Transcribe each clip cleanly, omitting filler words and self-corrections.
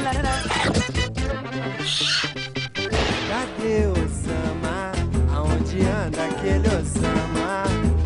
Cadê o Osama? Aonde anda aquele Osama?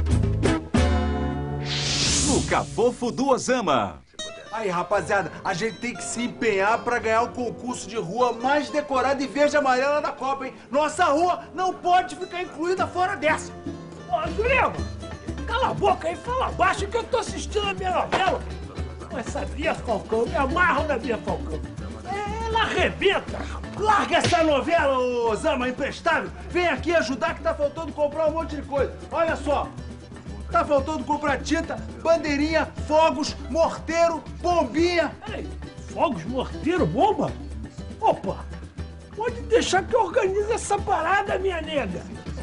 O Cafofo do Osama. Aí, rapaziada, a gente tem que se empenhar pra ganhar o concurso de rua mais decorado e verde e amarela da Copa, hein? Nossa rua não pode ficar incluída fora dessa. Ô, Jurema, cala a boca aí, fala baixo que eu tô assistindo a minha novela. Essa Bia Falcão, me amarro na Bia Falcão. Ela arrebenta. Larga essa novela, ô Osama imprestável. Vem aqui ajudar que tá faltando comprar um monte de coisa. Olha só. Tá faltando comprar tinta, bandeirinha, fogos, morteiro, bombinha. Peraí, fogos, morteiro, bomba? Opa, pode deixar que eu organize essa parada, minha nega.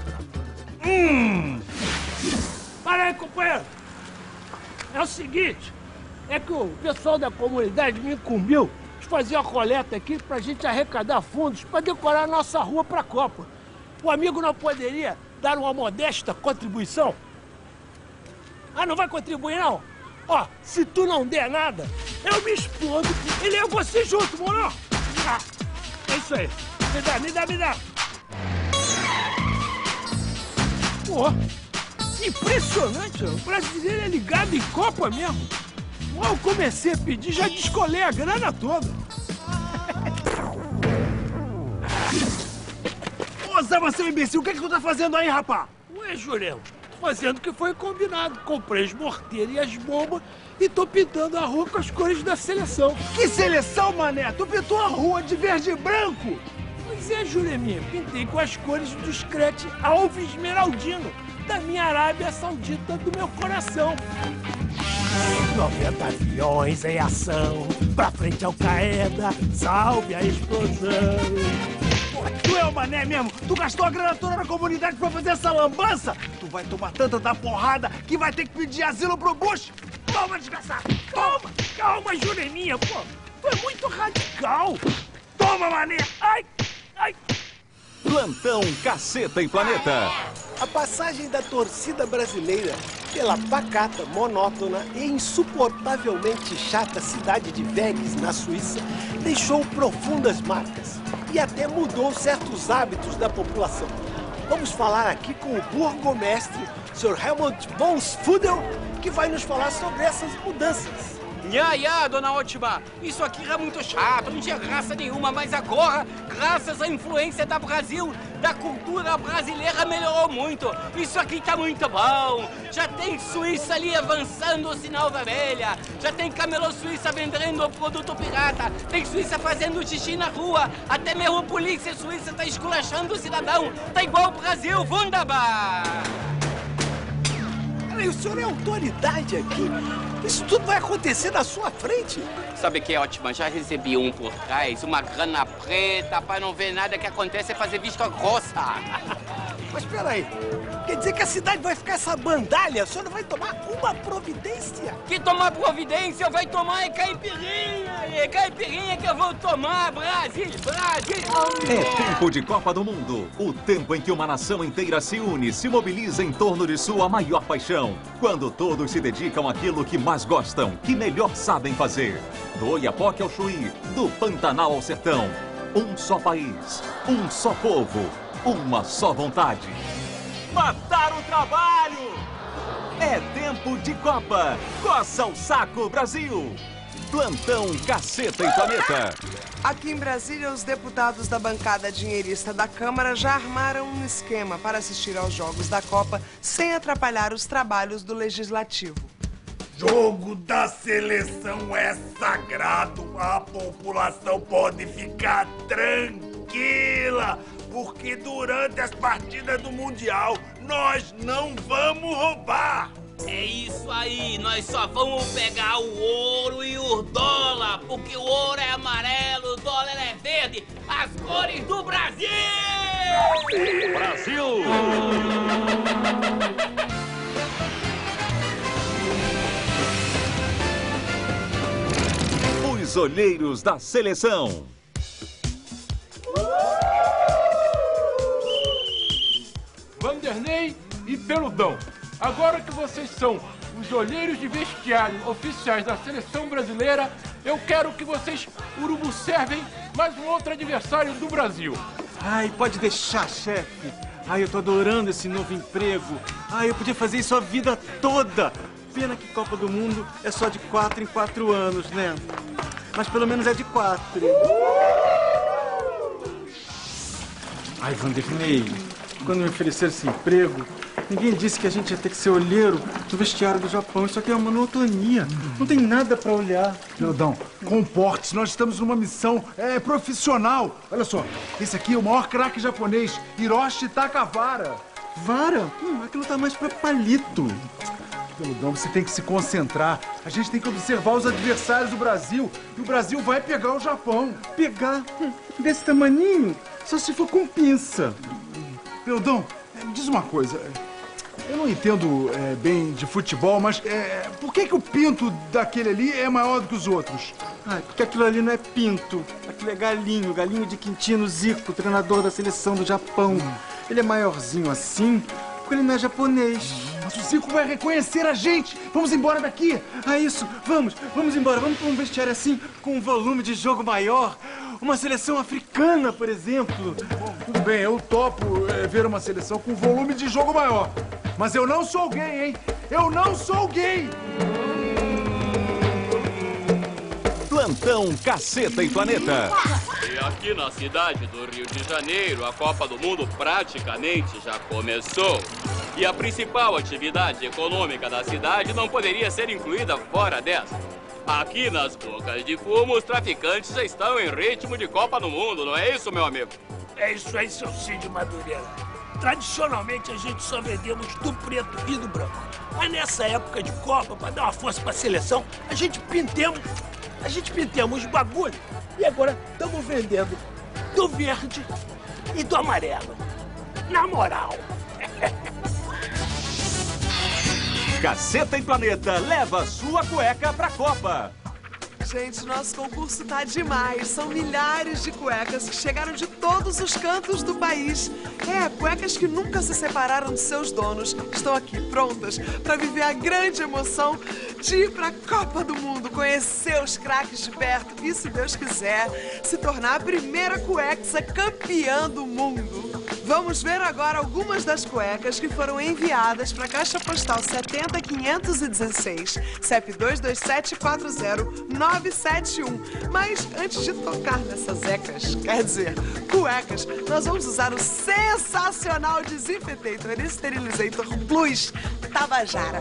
Para aí, companheiro. É o seguinte, é que o pessoal da comunidade me incumbiu de fazer uma coleta aqui pra gente arrecadar fundos pra decorar a nossa rua pra Copa. O amigo não poderia dar uma modesta contribuição? Ah, não vai contribuir, não? Ó, se tu não der nada, eu me explodo e levo você junto, moro? Ah, é isso aí. Me dá. Pô, impressionante, o brasileiro é ligado em Copa mesmo. Ó, eu comecei a pedir, já descolei a grana toda. Ô, Osama, seu imbecil, o que tu tá fazendo aí, rapá? Ué, Jurema, fazendo o que foi combinado. Comprei as morteiras e as bombas e tô pintando a rua com as cores da seleção. Que seleção, mané? Tu pintou a rua de verde e branco? Pois é, Jureminha, pintei com as cores do Screte Alves Esmeraldino, da minha Arábia Saudita do meu coração. 90 aviões em ação, pra frente ao Qaeda, salve a explosão. Tu é o mané mesmo? Tu gastou a grana toda na comunidade pra fazer essa lambança? Tu vai tomar tanta da porrada que vai ter que pedir asilo pro Bush? Toma, desgraçado! Toma! Calma, Jureminha, pô! Tu é muito radical! Toma, mané! Ai! Plantão Caceta e Planeta. A passagem da torcida brasileira pela pacata, monótona e insuportavelmente chata cidade de Vegas, na Suíça, deixou profundas marcas e até mudou certos hábitos da população. Vamos falar aqui com o burgomestre, Sr. Helmut Bonsfudel, que vai nos falar sobre essas mudanças. Dona Ótima, isso aqui é muito chato, não tinha graça nenhuma, mas agora, graças à influência da Brasil, da cultura brasileira, melhorou muito. Isso aqui tá muito bom. Já tem Suíça ali avançando o sinal vermelho, já tem camelô Suíça vendendo produto pirata, tem Suíça fazendo xixi na rua, até mesmo a polícia suíça tá esculachando o cidadão. Tá igual o Brasil, wunderbar! Peraí, o senhor é autoridade aqui? Isso tudo vai acontecer na sua frente? Sabe que é ótima? Já recebi um por trás, uma grana preta, pra não ver nada que acontece, é fazer vista grossa. Mas peraí, quer dizer que a cidade vai ficar essa bandalha? O senhor não vai tomar uma providência? Que tomar providência vai tomar é caipirinha! É caipirinha que eu vou tomar, Brasil! É tempo de Copa do Mundo. O tempo em que uma nação inteira se une, se mobiliza em torno de sua maior paixão. Quando todos se dedicam àquilo que mais gostam, que melhor sabem fazer. Do Oiapoque ao Chuí, do Pantanal ao Sertão. Um só país, um só povo, uma só vontade. Matar o trabalho! É tempo de Copa. Coça o saco, Brasil! Plantão Caceta e Planeta. Aqui em Brasília, os deputados da bancada dinheirista da Câmara já armaram um esquema para assistir aos Jogos da Copa sem atrapalhar os trabalhos do Legislativo. Jogo da seleção é sagrado. A população pode ficar tranquila, porque durante as partidas do Mundial nós não vamos roubar. É isso aí, nós só vamos pegar o ouro e o dólar, porque o ouro é amarelo, o dólar é verde, as cores do Brasil! Brasil! Os olheiros da seleção. Vanderlei e Peludão. Agora que vocês são os olheiros de vestiário oficiais da seleção brasileira, eu quero que vocês urubu-servem mais um outro adversário do Brasil. Ai, pode deixar, chefe. Ai, eu tô adorando esse novo emprego. Ai, eu podia fazer isso a vida toda. Pena que Copa do Mundo é só de 4 em 4 anos, né? Mas pelo menos é de 4. Ai, Vanderlei, quando me ofereceram esse emprego, ninguém disse que a gente ia ter que ser olheiro do vestiário do Japão. Isso aqui é uma monotonia. Não tem nada pra olhar. Peldão, comporte-se. Nós estamos numa missão profissional. Olha só, esse aqui é o maior craque japonês, Hiroshi Takavara. Vara? Aquilo tá mais pra palito. Peldão, você tem que se concentrar. A gente tem que observar os adversários do Brasil. E o Brasil vai pegar o Japão. Pegar? Desse tamaninho? Só se for com pinça. Peldão, diz uma coisa. Eu não entendo bem de futebol, mas por que o pinto daquele ali é maior do que os outros? Porque aquilo ali não é pinto. Aquilo é Galinho, Galinho de Quintino Zico, treinador da seleção do Japão. Ele é maiorzinho assim, porque ele não é japonês. Mas o Zico vai reconhecer a gente. Vamos embora daqui. Isso. Vamos embora. Vamos para um vestiário assim, com um volume de jogo maior. Uma seleção africana, por exemplo. Tudo bem, eu topo ver uma seleção com volume de jogo maior. Mas eu não sou gay, hein? Eu não sou gay! Plantão Caceta e Planeta. E aqui na cidade do Rio de Janeiro, a Copa do Mundo praticamente já começou. E a principal atividade econômica da cidade não poderia ser incluída fora dessa. Aqui nas bocas de fumo, os traficantes já estão em ritmo de Copa do Mundo, não é isso, meu amigo? É isso aí, seu Cid Madureira. Tradicionalmente, a gente só vendemos do preto e do branco. Mas nessa época de Copa, para dar uma força para a seleção, a gente pintemos os bagulhos. E agora estamos vendendo do verde e do amarelo. Na moral. Caceta e Planeta leva sua cueca pra Copa. Gente, nosso concurso tá demais. São milhares de cuecas que chegaram de todos os cantos do país. Cuecas que nunca se separaram de seus donos. Estão aqui prontas para viver a grande emoção de ir pra Copa do Mundo, conhecer os craques de perto e, se Deus quiser, se tornar a primeira cuexa campeã do mundo. Vamos ver agora algumas das cuecas que foram enviadas para a Caixa Postal 70516, CEP 22740-971. Mas antes de tocar nessas cuecas, nós vamos usar o sensacional Desinfetator Esterilizator Plus Tabajara.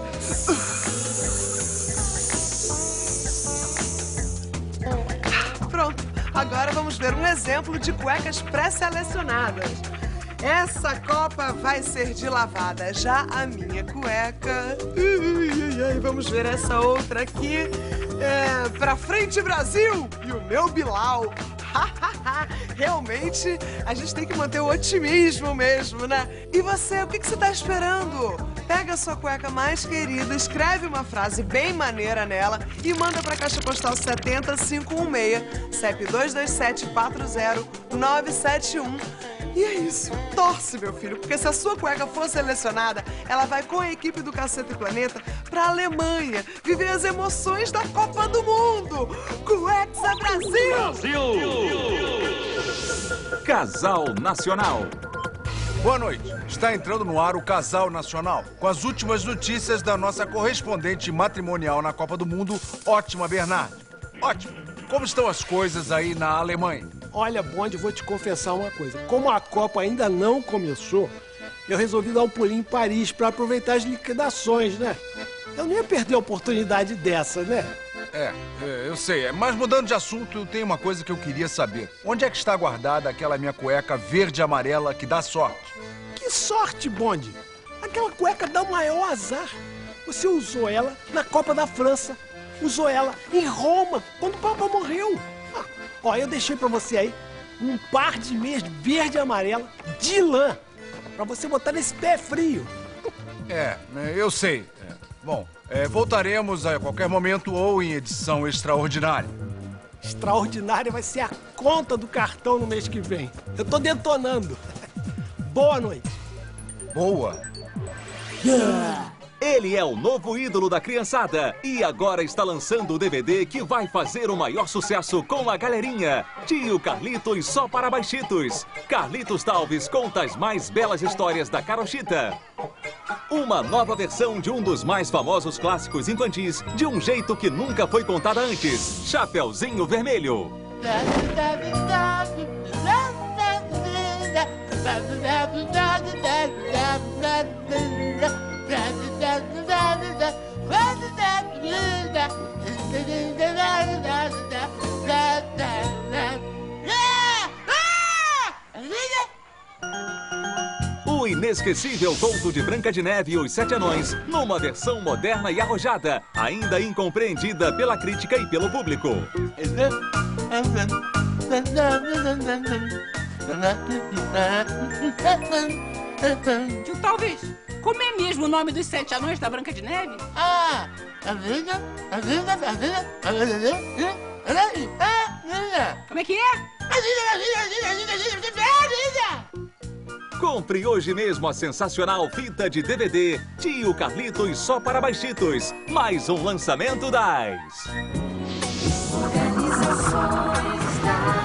Pronto, agora vamos ver um exemplo de cuecas pré-selecionadas. Essa Copa vai ser de lavada. Já a minha cueca... Vamos ver essa outra aqui. Pra frente, Brasil! E o meu Bilal. Realmente, a gente tem que manter o otimismo mesmo, né? E você, o que você tá esperando? Pega a sua cueca mais querida, escreve uma frase bem maneira nela e manda pra Caixa Postal 70516, CEP 22740-971. E é isso, torce, meu filho, porque se a sua cueca for selecionada, ela vai com a equipe do Caceta e Planeta pra Alemanha, viver as emoções da Copa do Mundo. Cuexa Brasil! Casal Nacional. Boa noite. Está entrando no ar o Casal Nacional, com as últimas notícias da nossa correspondente matrimonial na Copa do Mundo, Ótima Bernardi. Ótimo. Como estão as coisas aí na Alemanha? Olha, Bonde, vou te confessar uma coisa. Como a Copa ainda não começou, eu resolvi dar um pulinho em Paris para aproveitar as liquidações, né? Eu não ia perder a oportunidade dessa, né? Eu sei. Mas mudando de assunto, eu tenho uma coisa que eu queria saber. Onde é que está guardada aquela minha cueca verde e amarela que dá sorte? Que sorte, Bonde! Aquela cueca dá o maior azar. Você usou ela na Copa da França. Usou ela em Roma, quando o Papa morreu. Ó, eu deixei pra você aí um par de meias verde e amarela de lã, pra você botar nesse pé frio. Eu sei. Bom, voltaremos a qualquer momento ou em edição extraordinária. Extraordinária vai ser a conta do cartão no mês que vem. Eu tô detonando. Boa noite. Boa. Ele é o novo ídolo da criançada e agora está lançando o DVD que vai fazer o maior sucesso com a galerinha. Tio Carlitos só para baixitos. Carlitos Talves conta as mais belas histórias da Carochita. Uma nova versão de um dos mais famosos clássicos infantis, de um jeito que nunca foi contada antes. Chapeuzinho Vermelho. O inesquecível conto de Branca de Neve e os Sete Anões, numa versão moderna e arrojada, ainda incompreendida pela crítica e pelo público. Tio Talvez, como é mesmo o nome dos Sete Anões da Branca de Neve? Como é que é? Compre hoje mesmo a sensacional fita de DVD Tio Carlitos só para baixitos. Mais um lançamento das Organizações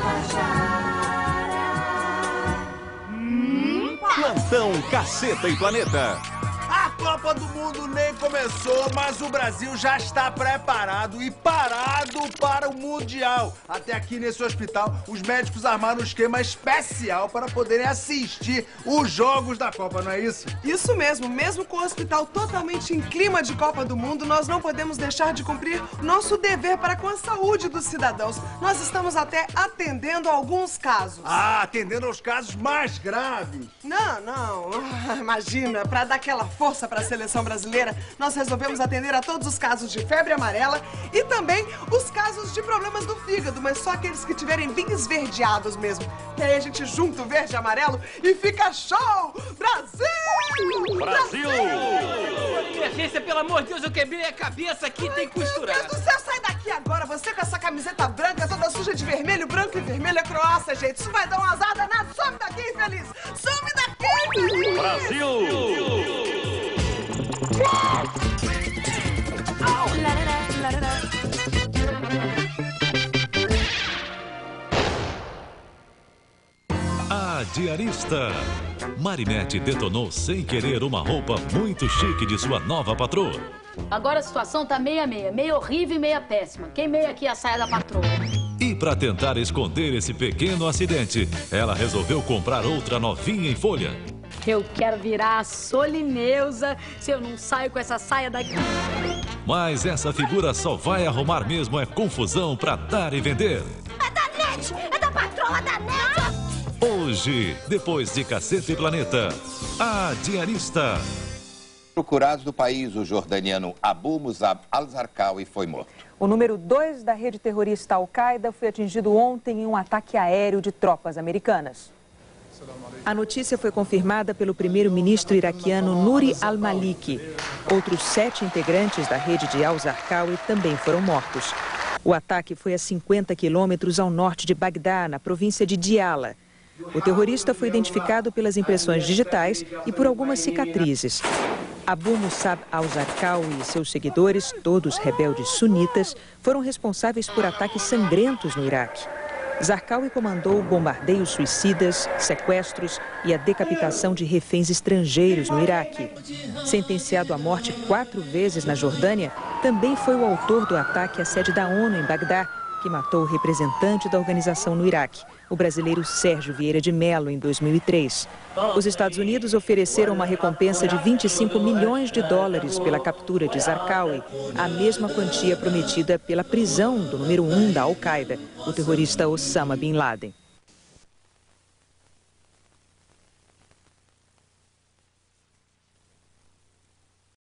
Plantão Caceta e Planeta. A Copa do Mundo nem começou, mas o Brasil já está preparado e parado para o Mundial. Até aqui nesse hospital, os médicos armaram um esquema especial para poderem assistir os jogos da Copa, não é isso? Isso mesmo, mesmo com o hospital totalmente em clima de Copa do Mundo, nós não podemos deixar de cumprir nosso dever para com a saúde dos cidadãos. Nós estamos até atendendo alguns casos. Ah, atendendo aos casos mais graves. Não. Imagina, para dar aquela força para a seleção brasileira, nós resolvemos atender a todos os casos de febre amarela e também os casos de problemas do fígado, mas só aqueles que tiverem bem esverdeados mesmo. Que aí a gente junta o verde e amarelo e fica show! Brasil! Brasil! Emergência, pelo amor de Deus, eu quebrei a cabeça aqui, tem que costurar. Meu Deus do céu, sai daqui agora! Você com essa camiseta branca, toda suja de vermelho, branco e vermelho é Croácia, gente. Isso vai dar uma azar danada. Some daqui, infeliz! Some daqui, infeliz! Brasil! A diarista. Marinette detonou sem querer uma roupa muito chique de sua nova patroa. Agora a situação tá meia, meio horrível e meia péssima. Queimei aqui a saia da patroa. E para tentar esconder esse pequeno acidente, ela resolveu comprar outra novinha em folha. Eu quero virar a Solineusa se eu não saio com essa saia daqui. Mas essa figura só vai arrumar mesmo confusão para dar e vender. É da NET! É da patroa da NET! Hoje, depois de Caceta e Planeta, a diarista. Procurado do país, o jordaniano Abu Musab al-Zarqawi foi morto. O número 2 da rede terrorista Al-Qaeda foi atingido ontem em um ataque aéreo de tropas americanas. A notícia foi confirmada pelo primeiro-ministro iraquiano Nouri al-Maliki. Outros 7 integrantes da rede de al-Zarqawi também foram mortos. O ataque foi a 50 quilômetros ao norte de Bagdá, na província de Diyala. O terrorista foi identificado pelas impressões digitais e por algumas cicatrizes. Abu Musab al-Zarqawi e seus seguidores, todos rebeldes sunitas, foram responsáveis por ataques sangrentos no Iraque. Zarqawi comandou bombardeios suicidas, sequestros e a decapitação de reféns estrangeiros no Iraque. Sentenciado à morte 4 vezes na Jordânia, também foi o autor do ataque à sede da ONU em Bagdá, que matou o representante da organização no Iraque, o brasileiro Sérgio Vieira de Mello, em 2003. Os Estados Unidos ofereceram uma recompensa de 25 milhões de dólares pela captura de Zarqawi, a mesma quantia prometida pela prisão do número 1 da Al-Qaeda, o terrorista Osama Bin Laden.